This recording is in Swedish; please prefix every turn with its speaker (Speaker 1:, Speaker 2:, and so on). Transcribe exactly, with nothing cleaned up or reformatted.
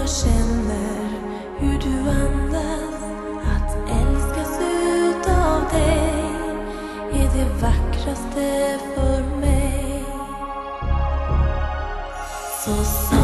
Speaker 1: jag känner hur du andas. Att älskas utav dig är det vackraste för mig. Så